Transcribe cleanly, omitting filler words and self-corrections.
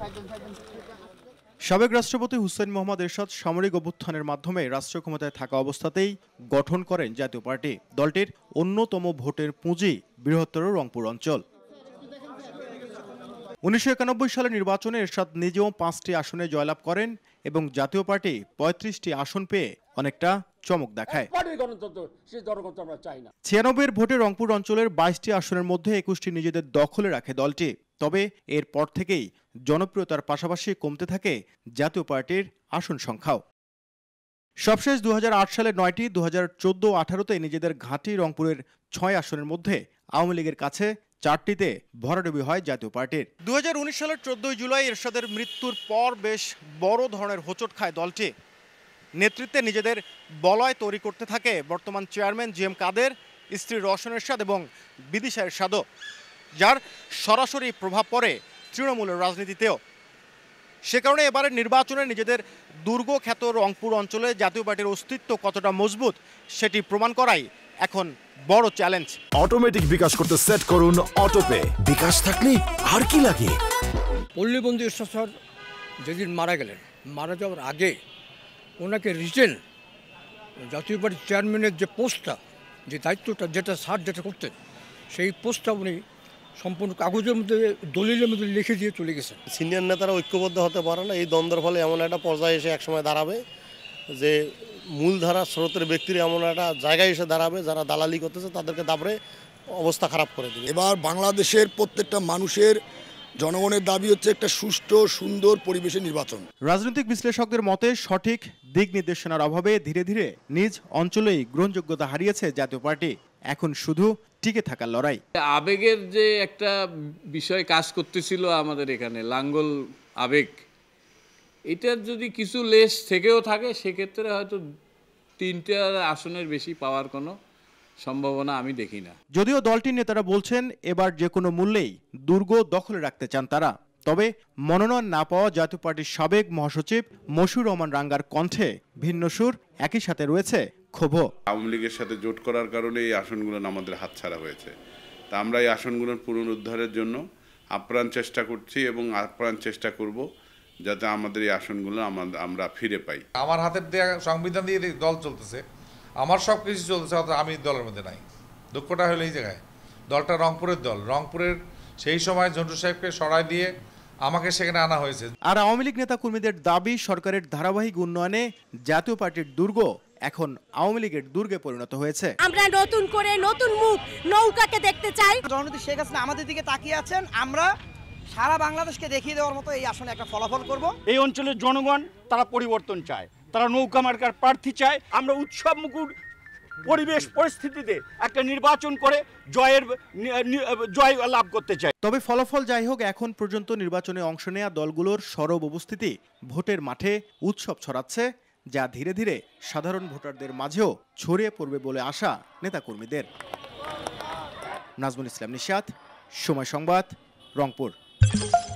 সাবেক রাষ্ট্রপতি হুসেইন মোহাম্মদ এরশাদ সামরিক অভ্যুত্থানের মাধ্যমে রাষ্ট্র ক্ষমতায় থাকা অবস্থাতেই গঠন করেন জাতীয় পার্টি। দলটির অন্যতম ভোটের পুঁজি বৃহত্তর রংপুর অঞ্চল। 1991 সালের নির্বাচনে এরশাদ নিজেও 5টি আসনে জয়লাভ করেন এবং জাতীয় পার্টি 35টি আসন পেয়ে অনেকটা চমক দেখায়। 96 ভোটে রংপুর অঞ্চলের 22টি আসনের মধ্যে 21টি নিজেদের দখলে রাখে দলটি। তবে এরপর থেকেই জনপ্রিয়তার পাশাপাশি কমতে থাকে জাতীয় পার্টির আসন সংখ্যাও। সবশেষ 2008 সালে 9টি, 2014-18-তে নিজেদের ঘাঁটি রংপুরের 6 আসনের মধ্যে আওয়ামী লীগের কাছে 4টিতে ভরাডুবি হয় জাতীয় পার্টির। 2019 সালের 14 জুলাই এরশাদের মৃত্যুর পর বেশ বড় ধরনের হোঁচট খায় দলটি। নেতৃত্বে নিজেদের বলয় তৈরি করতে থাকে বর্তমান চেয়ারম্যান GM কাদের, স্ত্রী রওশন এরশাদ এবং বিদিশা এরশাদও, যার সরাসরি প্রভাব পড়ে তৃণমূলের রাজনীতিতেও। সে কারণে এবারের নির্বাচনে নিজেদের দুর্গ খ্যাত রংপুর অঞ্চলে জাতীয় পার্টির অস্তিত্ব কতটা মজবুত সেটি প্রমাণ করাই এখন বড় চ্যালেঞ্জ। অটোমেটিক বিকাশ করতে সেট করুন অটোপে। বিকাশ থাকলে আর কি লাগে। পল্লীবন্ধু এরশাদ স্যার যেদিন মারা গেলেন, মারা যাওয়ার আগে ওনাকে রিটেন জাতীয় পার্টির চেয়ারম্যানের যে পোস্টটা, যে দায়িত্বটা, যেটা স্যার যেটা করতেন, সেই পোস্টটা উনি সম্পূর্ণ কাগজের মধ্যে, দলিলের মধ্যে লিখে দিয়ে চলে গেছেন। সিনিয়র নেতারা ঐক্যবদ্ধ হতে পারে না। এই দ্বন্দ্বের ফলে এমন একটা পর্যায়ে এসে একসময় দাঁড়াবে যে মূলধারা স্রোতের ব্যক্তির এমন একটা জায়গায় এসে দাঁড়াবে যারা দালালি করতেছে তাদেরকে দাবড়ে অবস্থা খারাপ করে দেবে। এবার বাংলাদেশের প্রত্যেকটা মানুষের, জনগণের দাবি হচ্ছে একটা সুষ্ঠু সুন্দর পরিবেশের নির্বাচন। রাজনৈতিক বিশ্লেষকদের মতে সঠিক দিক নির্দেশনার অভাবে ধীরে ধীরে নিজ অঞ্চলেই গ্রহণযোগ্যতা হারিয়েছে জাতীয় পার্টি। এখন শুধু টিকে থাকার লড়াই। আবেগের যে একটা বিষয় কাজ করতেছিল আমাদের এখানে, লাঙ্গল আবেগ, এটার যদি কিছু লেশ থেকেও থাকে সেক্ষেত্রে হয়তো 3টে আসনের বেশি পাওয়ার কোনো সম্ভাবনা আমি দেখি না। যদিও দলটির নেতারা বলছেন এবার যে কোনো মূল্যেই দুর্গ দখলে রাখতে চান তারা। তবে মনোনয়ন না পাওয়া জাতীয় পার্টির সাবেক মহাসচিব মসিউর রহমান রাঙ্গার কণ্ঠে ভিন্ন সুর, একই সাথে রয়েছে ক্ষোভও। আওয়ামী লীগের সাথে জোট করার কারণে এই আসনগুলো আমাদের হাতছাড়া হয়েছে। তা আমরা এই আসনগুলোর পুনরুদ্ধারের জন্য আপ্রাণ চেষ্টা করছি এবং আপ্রাণ চেষ্টা করব যাতে আমাদের এই আসনগুলো আমরা ফিরে পাই। আমার হাতের দেওয়া সংবিধান দিয়ে দল চলতেছে, আমার সব কিছু চলতেছে, আমি দলের মধ্যে নাই। দুঃখটা হলো এই জায়গায়, দলটা রংপুরের দল, রংপুরের সেই সময় ঝন্টু সাহেবকে সরাই দিয়ে আমাকে সেখানে আনা হয়েছে। আর আওয়ামী লীগ নেতা কর্মীদের দাবি সরকারের ধারাবাহিক উন্নয়নে জাতীয় পার্টির দুর্গ এখন আওয়ামী লীগের দুর্গে পরিণত হয়েছে। আমরা নতুন করে নতুন মুখ, নৌকাকে দেখতে চাই। জননেত্রী শেখ হাসিনা আমাদের দিকে তাকিয়ে আছেন, আমরা সারা বাংলাদেশকে দেখিয়ে দেওয়ার মতো এই আসনে একটা ফলাফল করব। এই অঞ্চলের জনগণ তারা পরিবর্তন চায়, তারা নৌকা মার্কার প্রার্থী চায়। আমরা উৎসব মুখর পরিবেশ পরিস্থিতিতে একটা নির্বাচন করে জয় লাভ করতে চাই। তবে ফলাফল যাই হোক, এখন পর্যন্ত নির্বাচনে অংশ নেওয়া দলগুলোর সরব উপস্থিতি ভোটের মাঠে উৎসব ছড়াচ্ছে, যা ধীরে ধীরে সাধারণ ভোটারদের মাঝেও ছড়িয়ে পড়বে বলে আশা নেতাকর্মীদের। নাজমুল ইসলাম নিশাত, সময় সংবাদ, রংপুর।